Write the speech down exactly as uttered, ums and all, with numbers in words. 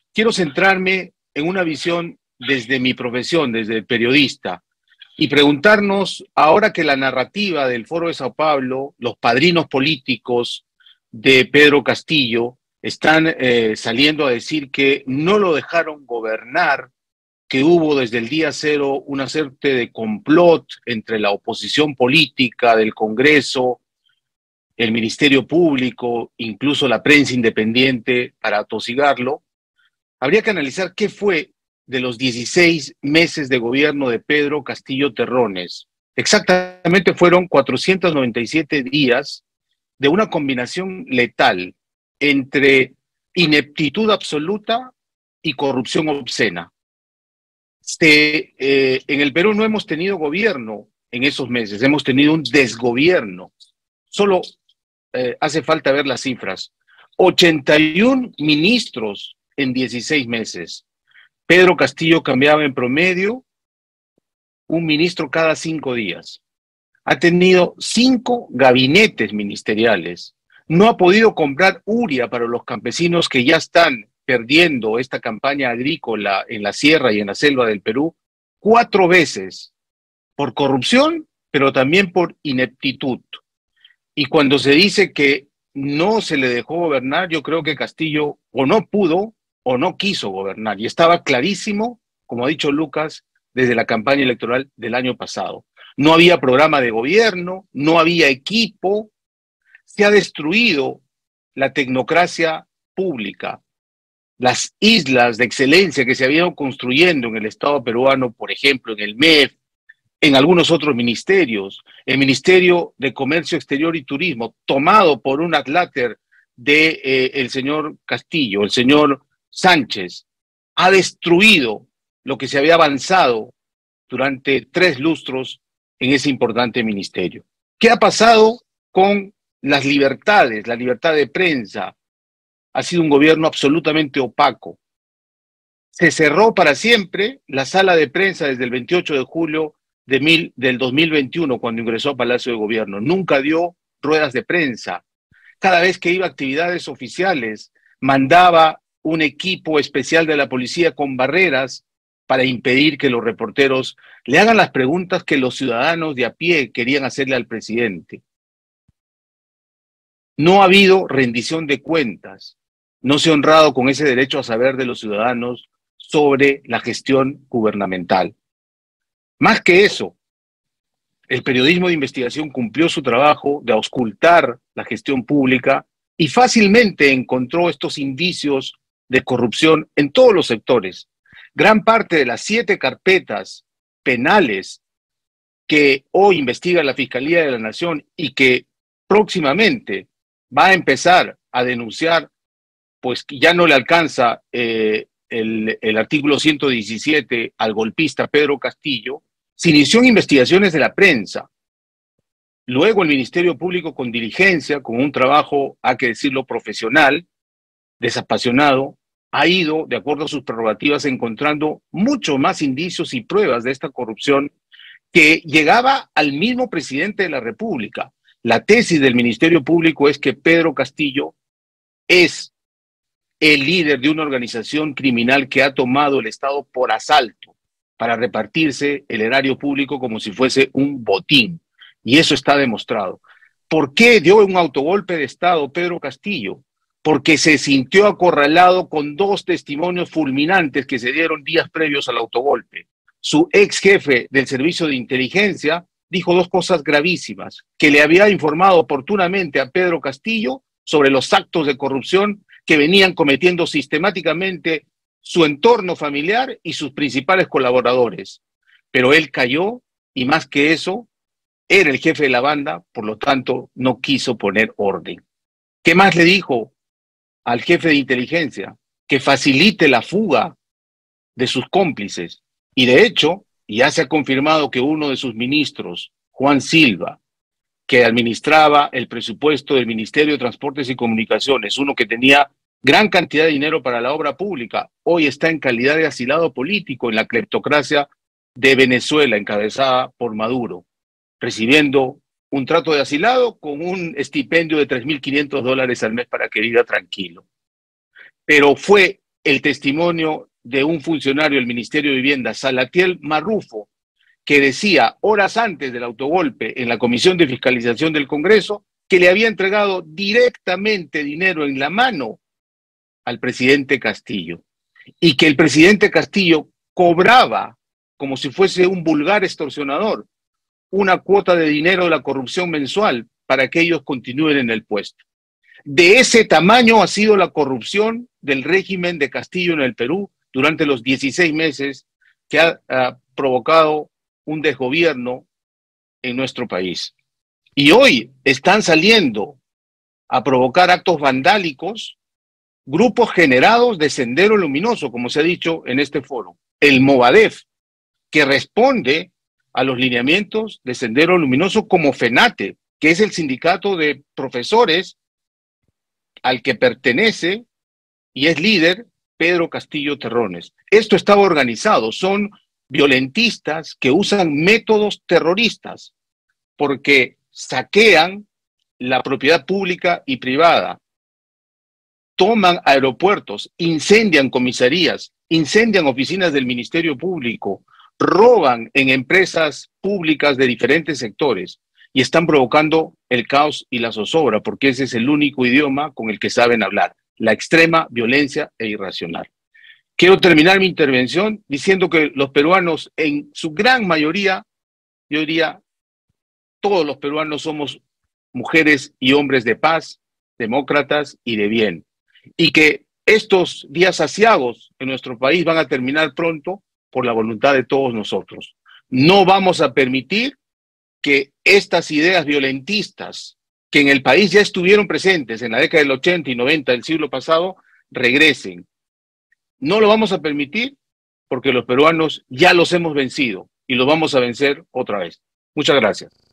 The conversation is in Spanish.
quiero centrarme en una visión desde mi profesión, desde el periodista, y preguntarnos, ahora que la narrativa del Foro de Sao Paulo, los padrinos políticos de Pedro Castillo, están eh, saliendo a decir que no lo dejaron gobernar, que hubo desde el día cero una suerte de complot entre la oposición política del Congreso, el Ministerio Público, incluso la prensa independiente para atosigarlo. Habría que analizar qué fue de los dieciséis meses de gobierno de Pedro Castillo Terrones. Exactamente fueron cuatrocientos noventa y siete días de una combinación letal entre ineptitud absoluta y corrupción obscena. Este, eh, en el Perú no hemos tenido gobierno en esos meses, hemos tenido un desgobierno. Solo eh, hace falta ver las cifras. ochenta y uno ministros en dieciséis meses. Pedro Castillo cambiaba en promedio un ministro cada cinco días. Ha tenido cinco gabinetes ministeriales. No ha podido comprar uria para los campesinos que ya están perdiendo esta campaña agrícola en la sierra y en la selva del Perú cuatro veces por corrupción, pero también por ineptitud. Y cuando se dice que no se le dejó gobernar, yo creo que Castillo o no pudo o no quiso gobernar. Y estaba clarísimo, como ha dicho Lucas, desde la campaña electoral del año pasado. No había programa de gobierno, no había equipo, se ha destruido la tecnocracia pública. Las islas de excelencia que se habían construyendo en el Estado peruano, por ejemplo, en el M E F, en algunos otros ministerios, el Ministerio de Comercio Exterior y Turismo, tomado por un adláter de eh, el señor Castillo, el señor Sánchez, ha destruido lo que se había avanzado durante tres lustros en ese importante ministerio. ¿Qué ha pasado con las libertades, la libertad de prensa? Ha sido un gobierno absolutamente opaco. Se cerró para siempre la sala de prensa desde el veintiocho de julio de mil, del dos mil veintiuno, cuando ingresó a Palacio de Gobierno. Nunca dio ruedas de prensa. Cada vez que iba a actividades oficiales, mandaba un equipo especial de la policía con barreras para impedir que los reporteros le hagan las preguntas que los ciudadanos de a pie querían hacerle al presidente. No ha habido rendición de cuentas. No se ha honrado con ese derecho a saber de los ciudadanos sobre la gestión gubernamental. Más que eso, el periodismo de investigación cumplió su trabajo de auscultar la gestión pública y fácilmente encontró estos indicios de corrupción en todos los sectores. Gran parte de las siete carpetas penales que hoy investiga la Fiscalía de la Nación y que próximamente va a empezar a denunciar, pues ya no le alcanza eh, el, el artículo ciento diecisiete al golpista Pedro Castillo, se inició en investigaciones de la prensa. Luego el Ministerio Público, con diligencia, con un trabajo, hay que decirlo, profesional, desapasionado, ha ido, de acuerdo a sus prerrogativas, encontrando mucho más indicios y pruebas de esta corrupción que llegaba al mismo presidente de la República. La tesis del Ministerio Público es que Pedro Castillo es el líder de una organización criminal que ha tomado el Estado por asalto para repartirse el erario público como si fuese un botín. Y eso está demostrado. ¿Por qué dio un autogolpe de Estado Pedro Castillo? Porque se sintió acorralado con dos testimonios fulminantes que se dieron días previos al autogolpe. Su ex jefe del servicio de inteligencia dijo dos cosas gravísimas: que le había informado oportunamente a Pedro Castillo sobre los actos de corrupción que venían cometiendo sistemáticamente su entorno familiar y sus principales colaboradores. Pero él cayó y, más que eso, era el jefe de la banda, por lo tanto no quiso poner orden. ¿Qué más le dijo al jefe de inteligencia? Que facilite la fuga de sus cómplices. Y de hecho, ya se ha confirmado que uno de sus ministros, Juan Silva, que administraba el presupuesto del Ministerio de Transportes y Comunicaciones, uno que tenía gran cantidad de dinero para la obra pública, hoy está en calidad de asilado político en la cleptocracia de Venezuela, encabezada por Maduro, recibiendo un trato de asilado con un estipendio de tres mil quinientos dólares al mes para que viva tranquilo. Pero fue el testimonio de un funcionario del Ministerio de Vivienda, Salatiel Marrufo, que decía horas antes del autogolpe en la Comisión de Fiscalización del Congreso que le había entregado directamente dinero en la mano al presidente Castillo y que el presidente Castillo cobraba, como si fuese un vulgar extorsionador, una cuota de dinero de la corrupción mensual para que ellos continúen en el puesto. De ese tamaño ha sido la corrupción del régimen de Castillo en el Perú durante los dieciséis meses que ha, ha provocado un desgobierno en nuestro país. Y hoy están saliendo a provocar actos vandálicos grupos generados de Sendero Luminoso, como se ha dicho en este foro, el Movadef, que responde a los lineamientos de Sendero Luminoso como FENATE, que es el sindicato de profesores al que pertenece y es líder Pedro Castillo Terrones. Esto estaba organizado, son violentistas que usan métodos terroristas porque saquean la propiedad pública y privada, toman aeropuertos, incendian comisarías, incendian oficinas del Ministerio Público, roban en empresas públicas de diferentes sectores y están provocando el caos y la zozobra, porque ese es el único idioma con el que saben hablar, la extrema violencia e irracional. Quiero terminar mi intervención diciendo que los peruanos, en su gran mayoría, yo diría, todos los peruanos somos mujeres y hombres de paz, demócratas y de bien, y que estos días aciagos en nuestro país van a terminar pronto por la voluntad de todos nosotros. No vamos a permitir que estas ideas violentistas que en el país ya estuvieron presentes en la década del ochenta y noventa del siglo pasado regresen. No lo vamos a permitir porque los peruanos ya los hemos vencido y los vamos a vencer otra vez. Muchas gracias.